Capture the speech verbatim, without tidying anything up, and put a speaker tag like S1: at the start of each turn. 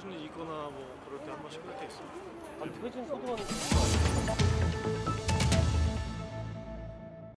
S1: 무슨 일 있거나 뭐 그럴 때 한 번씩 할 때 있어.
S2: 아니 퇴진 소등하는 거